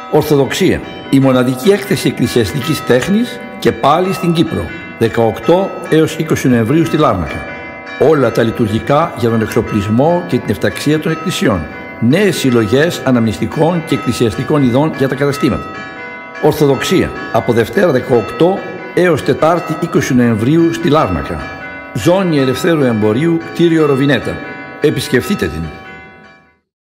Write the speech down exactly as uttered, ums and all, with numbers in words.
Ορθοδοξία, η μοναδική έκθεση εκκλησιαστικής τέχνης και πάλι στην Κύπρο, δεκαοκτώ έως είκοσι Νοεμβρίου στη Λάρνακα. Όλα τα λειτουργικά για τον εξοπλισμό και την εφταξία των εκκλησιών. Νέες συλλογές αναμνηστικών και εκκλησιαστικών ειδών για τα καταστήματα. Ορθοδοξία, από Δευτέρα δεκαοκτώ έως Τετάρτη είκοσι Νοεμβρίου στη Λάρνακα. Ζώνη ελευθέρου εμπορίου, κτίριο Ροβινέτα. Επισκεφτείτε την.